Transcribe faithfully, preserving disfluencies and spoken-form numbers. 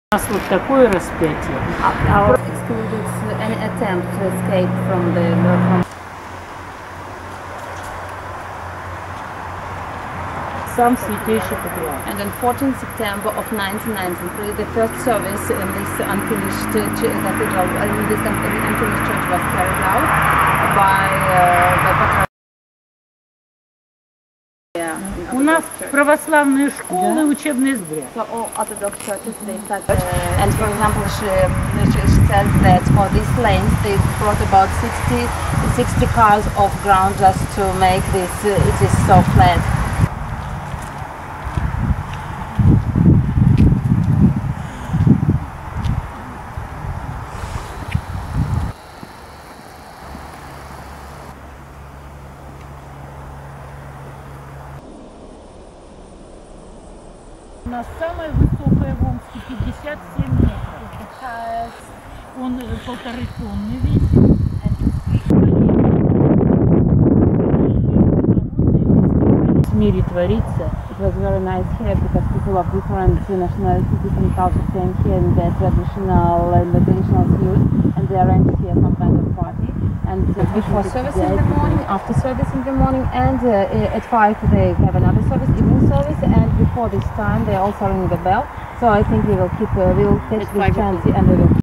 У нас вот такое распятие. Our excluded any attempt to escape from the from Сам Святейший Патриарх. And on fourteenth September of nineteen ninety-three, the first service in this unfinished cathedral, in this unfinished church was carried out by uh, the Patriarch. У нас православные школы, учебные сборы. So all Orthodox churches, they start, uh, and for example, she, she says that for these lanes they brought about sixty, sixty cars of ground just to make this, uh, it is so flat. У нас самая высокая в Омске пятьдесят семь метров. Он полторы тонны весит. В мире творится. It was very nice here because people of different nationalities, different cultures came here in their traditional, in the traditional suit, and they arranged here some kind of party. And uh, before service in the morning, after service in the morning, and uh, at five they have another service, evening service, and before this time they also ring the bell. So I think we will keep, uh, we will catch this chance and we will.